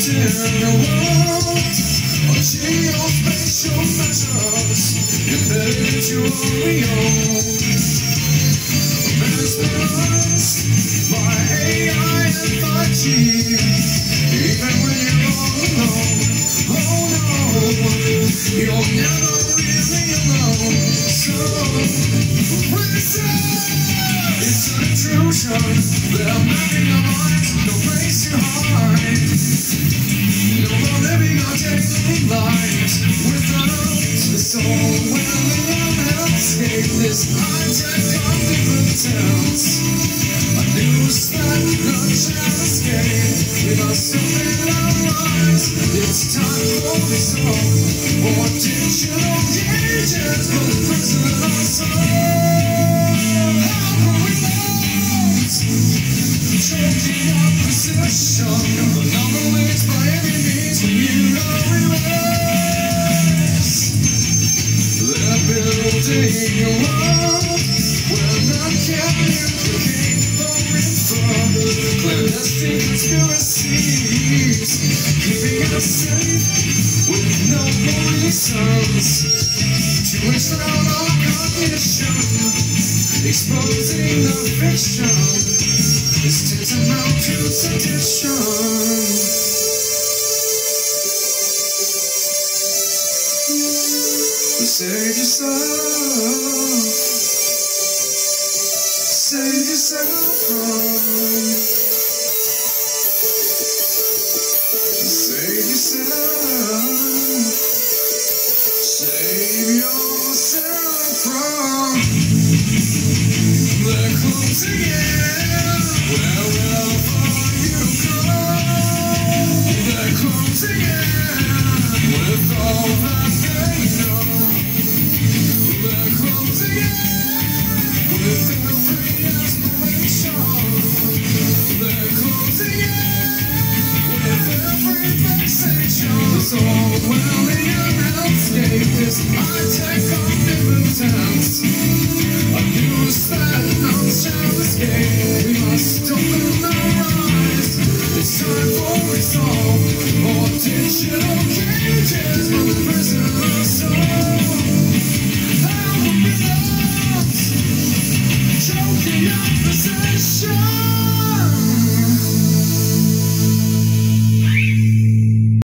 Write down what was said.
in a world of geospatial measures embedded into our own. Mesmerized by AI and 5G, even when you're all alone. Oh no, you're never really alone. So resist. It's an intrusion. They're mapping our minds. No place to hide. No more living our daily lives without the soul. Well, escape this high-tech omnipotence. A new spec, no chance escape. We must open our eyes. It's time for the soul. More digital cages for the prison of our soul. How are we lost? Choking our position. The number leads by any means when you are erased. They're building a world where none can implicate or infer. Clandestine conspiracies keeping us safe with no more reasons to enshroud our cognition. Exposing the fiction is tantamount to sedition. Save yourself. Save yourself from. Save yourself. Save yourself from. They're closing in. Wherever you go, they're closing in with all that they know. They're closing in with every aspiration. They're closing in with every vexation. This overwhelming landscape, this high-tech omnipotence. A new spec, no shall escape. We must open our eyes. It's time for resolve. More digital cages for the prison of our soul.